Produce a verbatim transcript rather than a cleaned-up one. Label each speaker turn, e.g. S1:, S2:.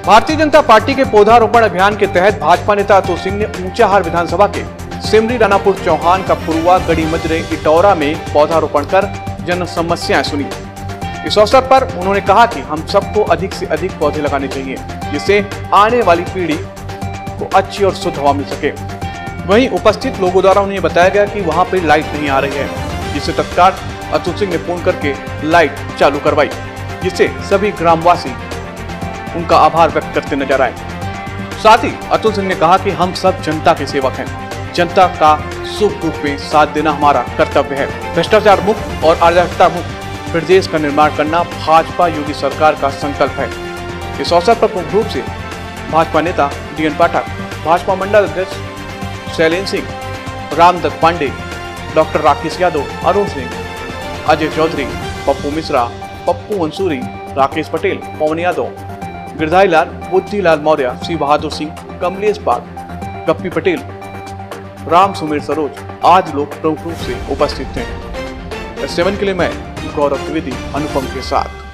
S1: Bharatiya Janata party के पौधारोपण अभियान के तहत भाजपा नेता अतुल सिंह ने ऊंचाहार विधानसभा के सिमरी रानापुर चौहान का पुरुआ गड़ी मजरे इटौरा में पौधारोपण कर जन समस्याएं सुनी। इस अवसर पर उन्होंने कहा कि हम सबको अधिक से अधिक पौधे लगाने चाहिए, जिससे आने वाली पीढ़ी को अच्छी और शुद्ध हवा मिल सके। वहीं उपस्थित लोगों द्वारा उन्हें बताया गया कि वहां पर लाइट नहीं आ रही है, जिससे तत्काल अतुल सिंह ने फोन करके लाइट चालू करवाई, जिससे सभी ग्रामवासी उनका आभार व्यक्त करते नजर आए। साथ ही अतुल सिंह ने कहा कि हम सब जनता के सेवक हैं, जनता का सुख दुख में साथ देना हमारा कर्तव्य है। भ्रष्टाचार मुक्त और अराजकता मुक्त प्रदेश का निर्माण करना भाजपा योगी सरकार का संकल्प है। इस अवसर पर प्रमुख रूप से भाजपा नेता डी एन पाठक, भाजपा मंडल अध्यक्ष शैलेंद्र सिंह, रामदत्त पांडे, डॉक्टर राकेश यादव, अरुण सिंह, अजय चौधरी, पप्पू मिश्रा, पप्पू मंसूरी, राकेश पटेल, पवन यादव, गिरधारी लाल, बुद्धिलाल मौर्य, श्री बहादुर सिंह, कमलेश बाग, गप्पी पटेल, राम सुमेर सरोज आदि लोग प्रमुख रूप से उपस्थित थे। सेवन के लिए मैं गौरव द्विवेदी अनुपम के साथ।